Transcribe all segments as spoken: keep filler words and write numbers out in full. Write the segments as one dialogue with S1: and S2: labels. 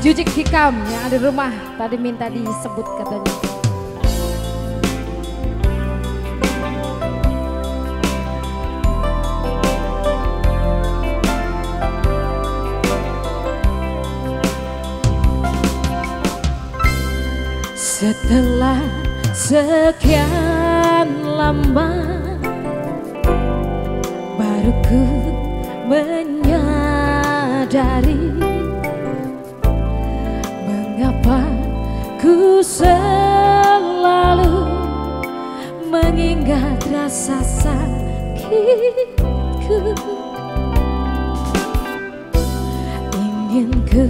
S1: Jujik Hikam yang ada di rumah tadi minta disebut katanya. Setelah sekian lama baru ku menyadari mengapa ku selalu mengingat rasa sakitku. Ingin ku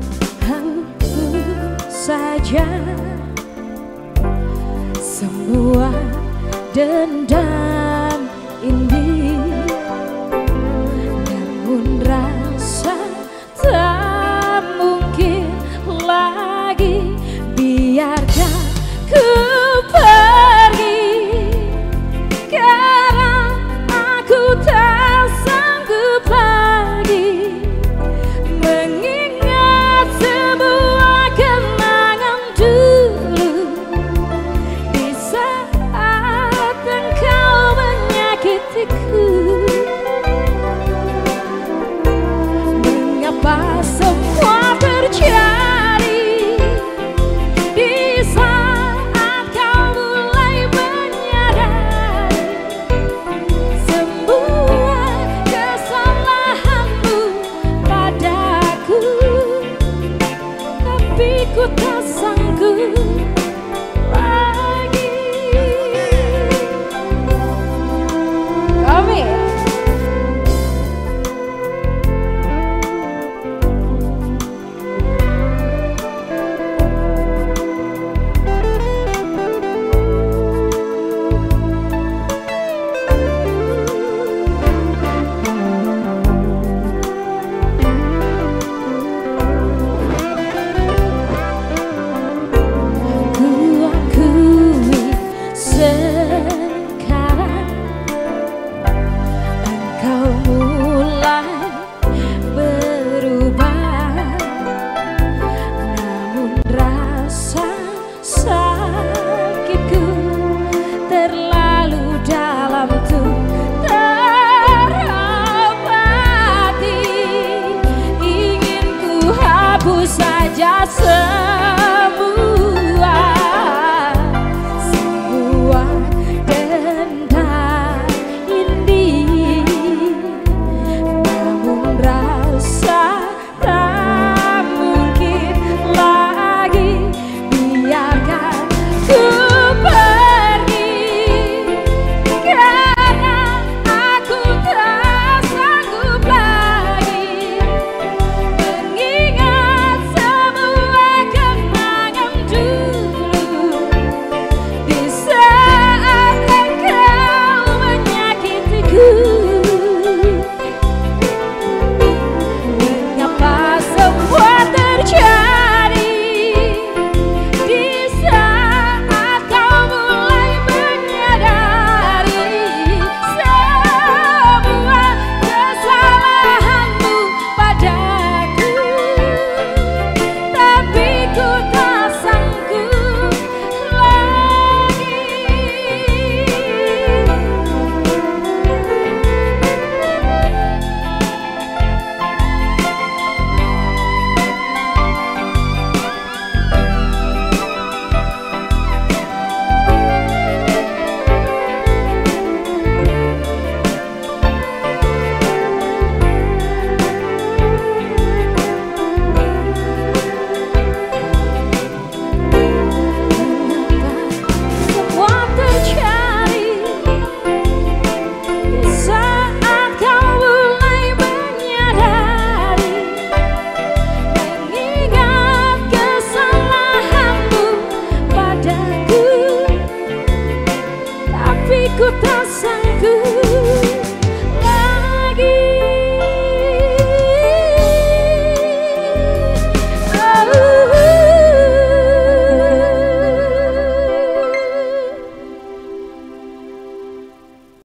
S1: hapus saja semua dendam ini, namun rasa tak mungkin lagi. Biarkan ku pergi, karena aku tak sanggup lagi mengingat sebuah kenangan dulu di saat engkau menyakitiku. Mengapa semua terjadi ku tak sanggup lagi. Kami saja semua